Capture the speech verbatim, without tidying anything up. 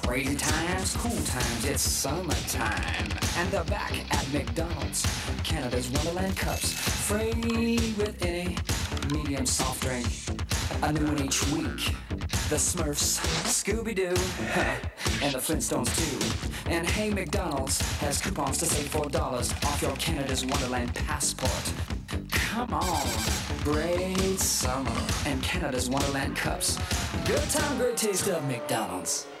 Crazy times, cool times, it's summertime. And they're back at McDonald's. Canada's Wonderland cups, free with any medium soft drink. A new one each week. The Smurfs, Scooby-Doo, and the Flintstones too. And hey, McDonald's has coupons to save four dollars off your Canada's Wonderland passport. Come on, great summer and Canada's Wonderland cups. Good time, great taste of McDonald's.